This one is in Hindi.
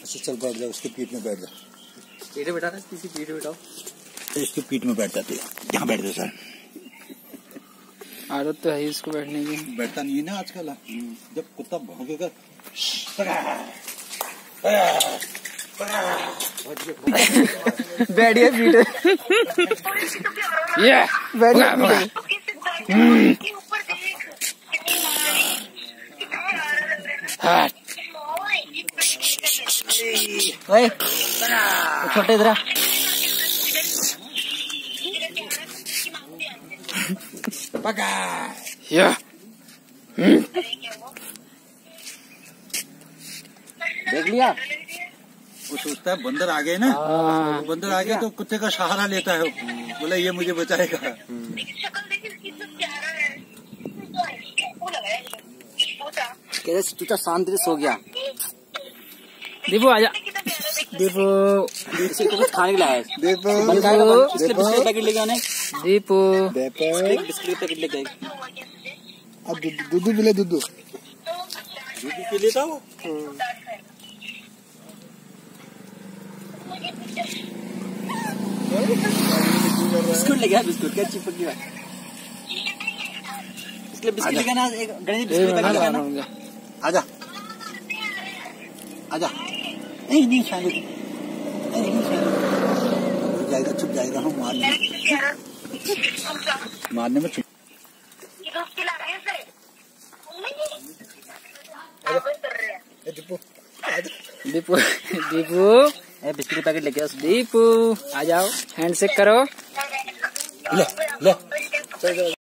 अच्छा चल बैठ जा, उसके पीठ में बैठ जा। पीठ में बैठा ना, किसी पीठ में बैठाओ। इसके पीठ में बैठ जाते, यहाँ बैठ जा सर। आदत तो है इसको बैठने की। बैठता नहीं है ना आजकल। जब कुत्ता भौंकेगा बैठिए पीठ ये बैठिए छोटे इधर पका। देख लिया। वो सोचता है बंदर आ गए ना, बंदर आ गया तो कुत्ते का सहारा लेता है, बोला ये मुझे बचाएगा। तू तो शांति से सो गया। दीपू आजा। दीपू कुछ खाने के लाया। दीपू बिस्किट पैकेट लेके आने। दीपू बिस्किट पैकेट लेके। अब दूध मिले, दूध पी लेता वो। बिस्कुट ले गया, बिस्कुट क्या चिपक गया। इसलिए बिस्किट लेके ना, एक गणेश बिस्किट पैकेट लेके आना। आजा आजा। नहीं खाने, जाएगा, चुप जाएगा। हम मारने में दीपू बिस्किट पैकेट लेके आओ। दीपू आ जाओ, हैंडशेक करो। ले